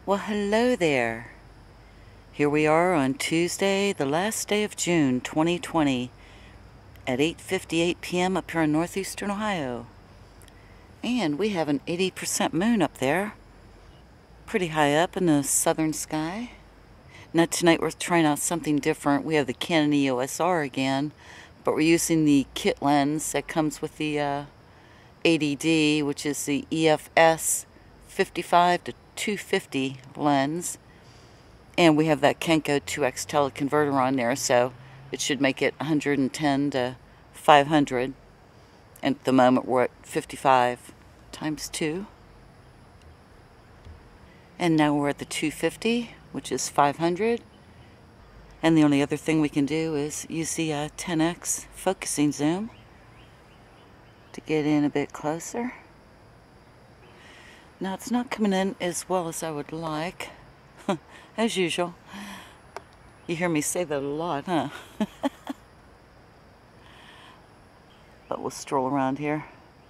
Well, hello there. Here we are on Tuesday, the last day of June 2020 at 8:58 p.m. up here in northeastern Ohio. And we have an 80% moon up there, pretty high up in the southern sky. Now tonight we're trying out something different. We have the Canon EOS R again, but we're using the kit lens that comes with the ADD, which is the EF-S 55 to 250 lens, and we have that Kenko 2x teleconverter on there, so it should make it 110 to 500, and at the moment we're at 55 times 2, and now we're at the 250, which is 500, and the only other thing we can do is use the 10x focusing zoom to get in a bit closer. Now it's not coming in as well as I would like, as usual. You hear me say that a lot, huh? But we'll stroll around here.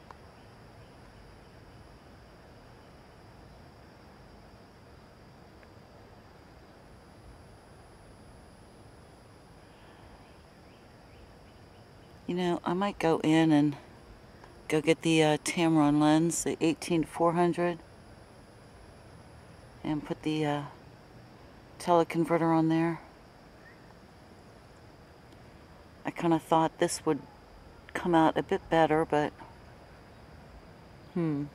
You know, I might go in and go get the Tamron lens, the 18-400, and put the teleconverter on there. I kind of thought this would come out a bit better, but I'm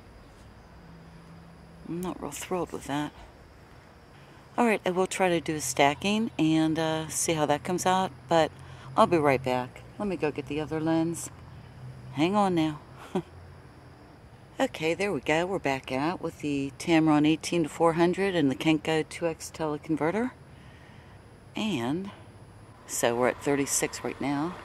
not real thrilled with that. Alright, I will try to do a stacking and see how that comes out, but I'll be right back. Let me go get the other lens. Hang on now. Okay, there we go. We're back out with the Tamron 18-400 and the Kenko 2x teleconverter. And so we're at 36 right now.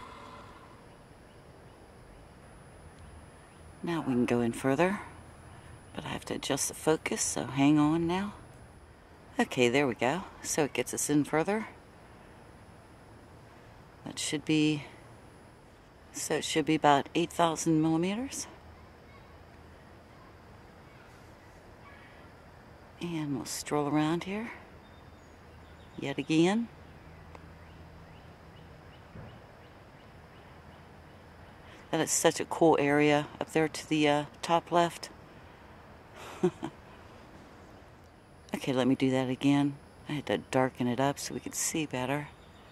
Now we can go in further, but I have to adjust the focus, so hang on now. Okay, there we go. So it gets us in further. That should be, so it should be about 8,000 millimeters. And we'll stroll around here yet again. That is such a cool area up there to the top left. Okay, let me do that again. I had to darken it up so we could see better.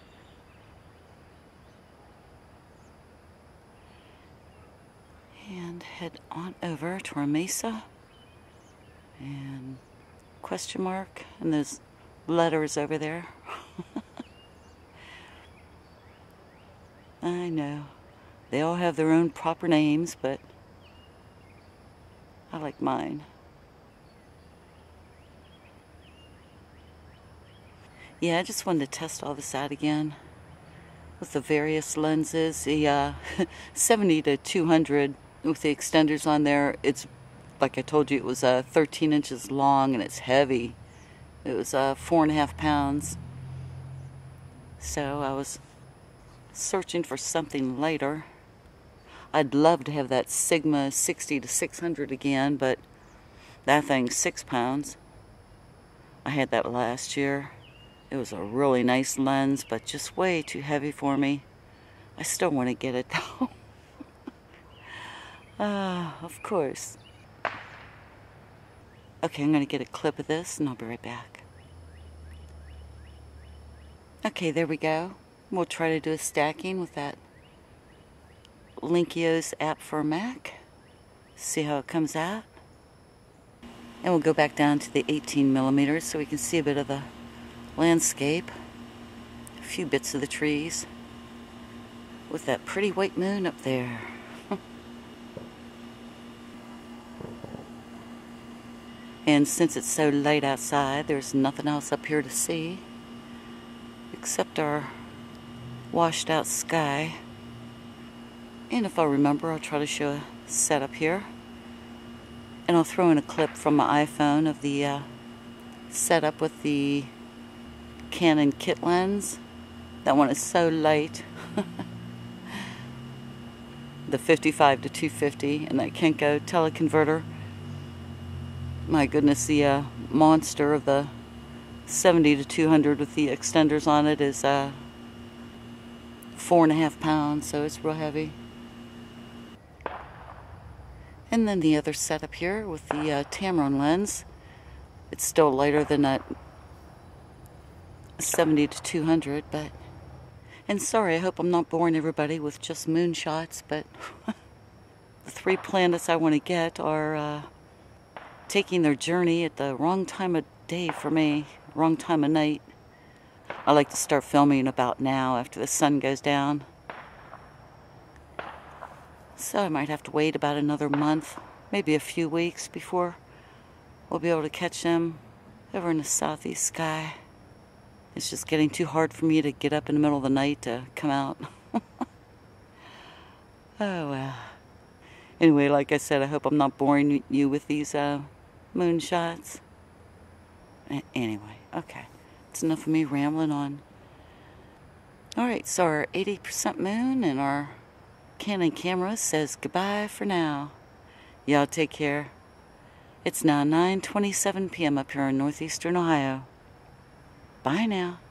And head on over to our mesa. And question mark and those letters over there. I know they all have their own proper names, but I like mine. Yeah, I just wanted to test all this out again with the various lenses. The 70 to 200 with the extenders on there, it's like I told you, it was 13 inches long and it's heavy. It was 4.5 pounds. So I was searching for something lighter. I'd love to have that Sigma 60 to 600 again, but that thing's 6 pounds. I had that last year. It was a really nice lens, but just way too heavy for me. I still want to get it though. Of course. Okay, I'm going to get a clip of this and I'll be right back. Okay, there we go. We'll try to do a stacking with that Lynkeos app for Mac. See how it comes out. And we'll go back down to the 18 millimeters so we can see a bit of the landscape. A few bits of the trees. With that pretty white moon up there. And since it's so late outside, there's nothing else up here to see except our washed out sky. And if I remember, I'll try to show a setup here. And I'll throw in a clip from my iPhone of the setup with the Canon kit lens. That one is so light. The 55 to 250 and that Kenko teleconverter. My goodness, the monster of the 70 to 200 with the extenders on it is 4.5 pounds, so it's real heavy. And then the other setup here with the Tamron lens. It's still lighter than that 70 to 200, but... And sorry, I hope I'm not boring everybody with just moonshots, but the 3 planets I want to get are taking their journey at the wrong time of day for me, wrong time of night. I like to start filming about now after the sun goes down. So I might have to wait about another month, maybe a few weeks before we'll be able to catch them over in the southeast sky. It's just getting too hard for me to get up in the middle of the night to come out. Oh well. Anyway, like I said, I hope I'm not boring you with these moonshots. Anyway, okay. It's enough of me rambling on. Alright, so our 80% moon and our Canon camera says goodbye for now. Y'all take care. It's now 9:27 p.m. up here in northeastern Ohio. Bye now.